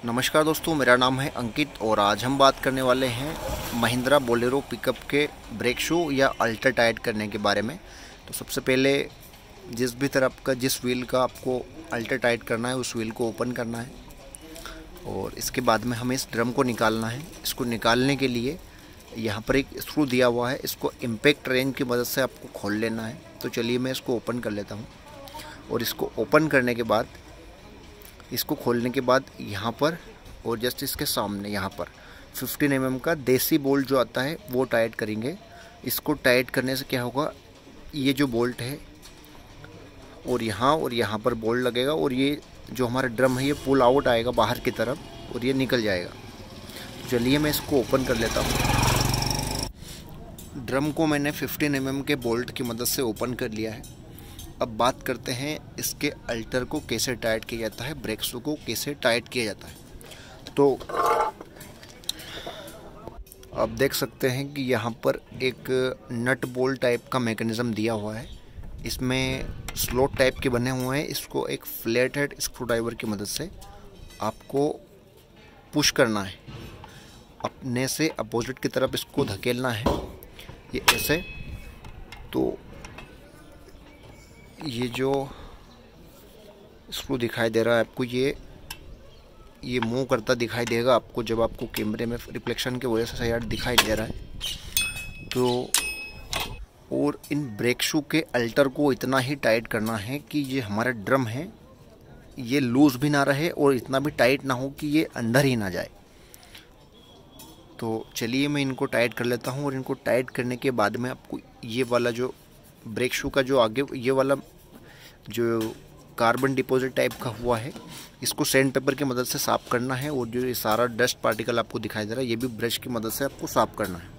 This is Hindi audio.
नमस्कार दोस्तों, मेरा नाम है अंकित और आज हम बात करने वाले हैं महिंद्रा बोलेरो पिकअप के ब्रेक शू या अल्टर टाइट करने के बारे में। तो सबसे पहले जिस भी तरफ का जिस व्हील का आपको अल्टर टाइट करना है उस व्हील को ओपन करना है और इसके बाद में हमें इस ड्रम को निकालना है। इसको निकालने के लिए यहाँ पर एक स्क्रू दिया हुआ है, इसको इम्पैक्ट रेंज की मदद से आपको खोल लेना है। तो चलिए मैं इसको ओपन कर लेता हूँ और इसको ओपन करने के बाद इसको खोलने के बाद यहाँ पर और जस्ट इसके सामने यहाँ पर 15 mm का देसी बोल्ट जो आता है वो टाइट करेंगे। इसको टाइट करने से क्या होगा, ये जो बोल्ट है और यहाँ पर बोल्ट लगेगा और ये जो हमारा ड्रम है ये पुल आउट आएगा बाहर की तरफ और ये निकल जाएगा। तो चलिए मैं इसको ओपन कर लेता हूँ। ड्रम को मैंने 15 mm के बोल्ट की मदद से ओपन कर लिया है। अब बात करते हैं इसके अल्टर को कैसे टाइट किया जाता है, ब्रेक शू को कैसे टाइट किया जाता है। तो आप देख सकते हैं कि यहाँ पर एक नट बोल्ट टाइप का मैकेनिज़्म दिया हुआ है। इसमें स्लॉट टाइप के बने हुए हैं। इसको एक फ्लैट हेड स्क्रू ड्राइवर की मदद से आपको पुश करना है, अपने से अपोजिट की तरफ इसको धकेलना है, ये ऐसे। तो ये जो स्क्रू दिखाई दे रहा है आपको, ये मूव करता दिखाई देगा आपको जब आपको कैमरे में रिफ्लेक्शन की वजह से शायद दिखाई दे रहा है। तो और इन ब्रेक शू के अल्टर को इतना ही टाइट करना है कि ये हमारा ड्रम है ये लूज़ भी ना रहे और इतना भी टाइट ना हो कि ये अंदर ही ना जाए। तो चलिए मैं इनको टाइट कर लेता हूँ और इनको टाइट करने के बाद में आपको ये वाला जो ब्रेक शू का जो आगे ये वाला जो कार्बन डिपॉजिट टाइप का हुआ है इसको सैंड पेपर की मदद से साफ़ करना है और जो ये सारा डस्ट पार्टिकल आपको दिखाई दे रहा है ये भी ब्रश की मदद से आपको साफ़ करना है।